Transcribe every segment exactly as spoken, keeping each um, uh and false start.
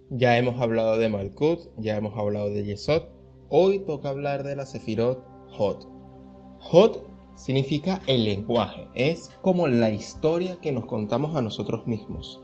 Ya hemos hablado de Malkut, ya hemos hablado de Yesod. Hoy toca hablar de la Sefirot Hod. Hod significa el lenguaje, es como la historia que nos contamos a nosotros mismos.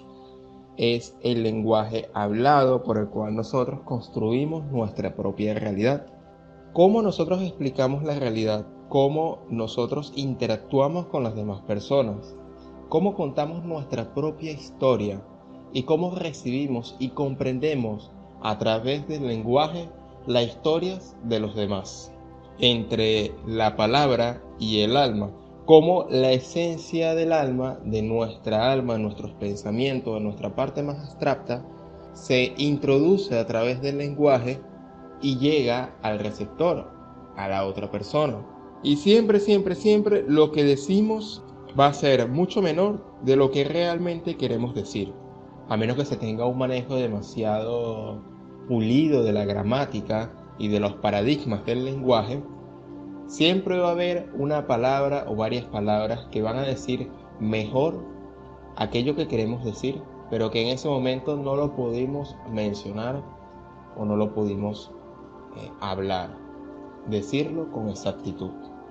Es el lenguaje hablado por el cual nosotros construimos nuestra propia realidad. Cómo nosotros explicamos la realidad, cómo nosotros interactuamos con las demás personas, cómo contamos nuestra propia historia y cómo recibimos y comprendemos a través del lenguaje las historias de los demás. Entre la palabra y el alma, cómo la esencia del alma, de nuestra alma, nuestros pensamientos, de nuestra parte más abstracta, se introduce a través del lenguaje y llega al receptor, a la otra persona. Y siempre, siempre, siempre lo que decimos va a ser mucho menor de lo que realmente queremos decir. A menos que se tenga un manejo demasiado pulido de la gramática y de los paradigmas del lenguaje, siempre va a haber una palabra o varias palabras que van a decir mejor aquello que queremos decir, pero que en ese momento no lo pudimos mencionar o no lo pudimos eh, hablar, decirlo con exactitud.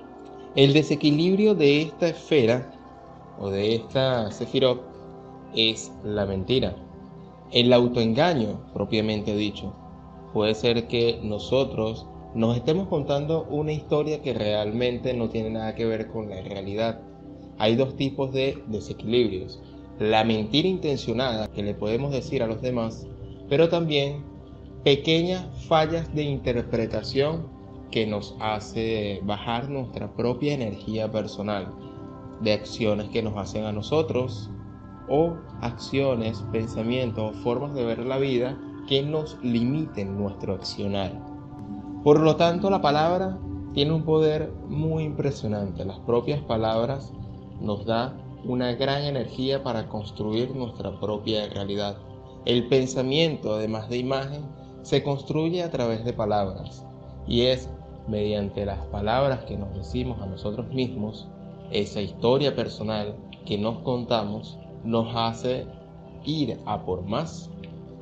El desequilibrio de esta esfera o de esta sefirot es la mentira, el autoengaño propiamente dicho. Puede ser que nosotros nos estemos contando una historia que realmente no tiene nada que ver con la realidad. Hay dos tipos de desequilibrios: la mentira intencionada que le podemos decir a los demás, pero también pequeñas fallas de interpretación que nos hace bajar nuestra propia energía personal, de acciones que nos hacen a nosotros o acciones, pensamientos o formas de ver la vida que nos limiten nuestro accionar. Por lo tanto, la palabra tiene un poder muy impresionante. Las propias palabras nos da una gran energía para construir nuestra propia realidad. El pensamiento, además de imagen, se construye a través de palabras, y es mediante las palabras que nos decimos a nosotros mismos, esa historia personal que nos contamos, nos hace ir a por más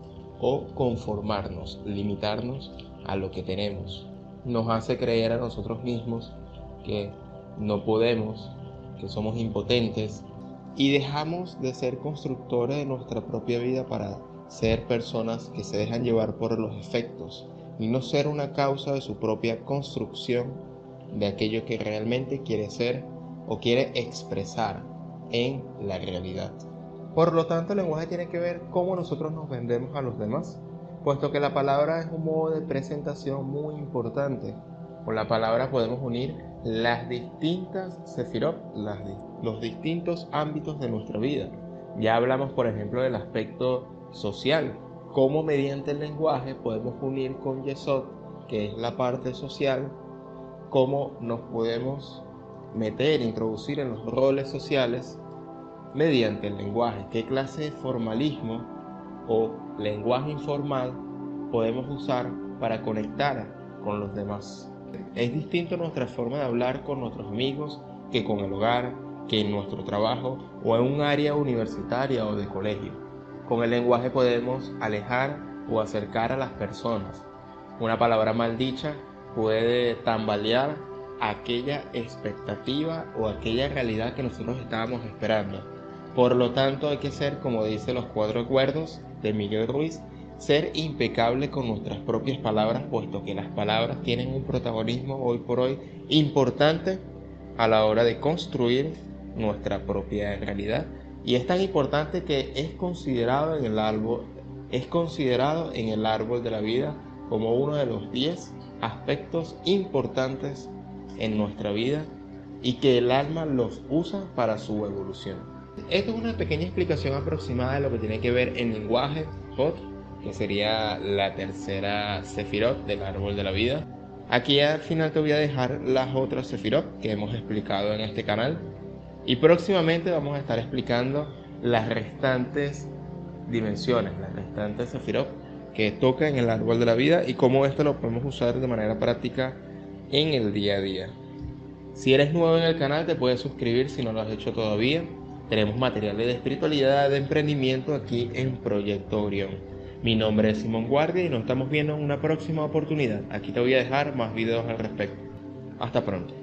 o conformarnos, limitarnos a lo que tenemos. Nos hace creer a nosotros mismos que no podemos, que somos impotentes, y dejamos de ser constructores de nuestra propia vida para ser personas que se dejan llevar por los efectos y no ser una causa de su propia construcción de aquello que realmente quiere ser o quiere expresar en la realidad. Por lo tanto, el lenguaje tiene que ver cómo nosotros nos vendemos a los demás, puesto que la palabra es un modo de presentación muy importante. Con la palabra podemos unir las distintas sefirot, las, los distintos ámbitos de nuestra vida. Ya hablamos, por ejemplo, del aspecto social, cómo mediante el lenguaje podemos unir con Yesod, que es la parte social, cómo nos podemos meter, introducir en los roles sociales mediante el lenguaje. ¿Qué clase de formalismo o lenguaje informal podemos usar para conectar con los demás? Es distinto nuestra forma de hablar con nuestros amigos que con el hogar, que en nuestro trabajo o en un área universitaria o de colegio. Con el lenguaje podemos alejar o acercar a las personas. Una palabra mal dicha puede tambalear aquella expectativa o aquella realidad que nosotros estábamos esperando. Por lo tanto, hay que ser, como dice los cuatro acuerdos de Miguel Ruiz, ser impecable con nuestras propias palabras, puesto que las palabras tienen un protagonismo hoy por hoy importante a la hora de construir nuestra propia realidad. Y es tan importante que es considerado en el árbol, es considerado en el árbol de la vida como uno de los diez aspectos importantes en nuestra vida y que el alma los usa para su evolución. Esto es una pequeña explicación aproximada de lo que tiene que ver el lenguaje Hod, que sería la tercera sefirot del árbol de la vida. Aquí al final te voy a dejar las otras sefirot que hemos explicado en este canal, y próximamente vamos a estar explicando las restantes dimensiones, las restantes sefirot que toca en el árbol de la vida y cómo esto lo podemos usar de manera práctica en el día a día. Si eres nuevo en el canal, te puedes suscribir si no lo has hecho todavía. Tenemos materiales de espiritualidad, de emprendimiento aquí en Proyecto Orión. Mi nombre es Simón Guardia y nos estamos viendo en una próxima oportunidad. Aquí te voy a dejar más videos al respecto. Hasta pronto.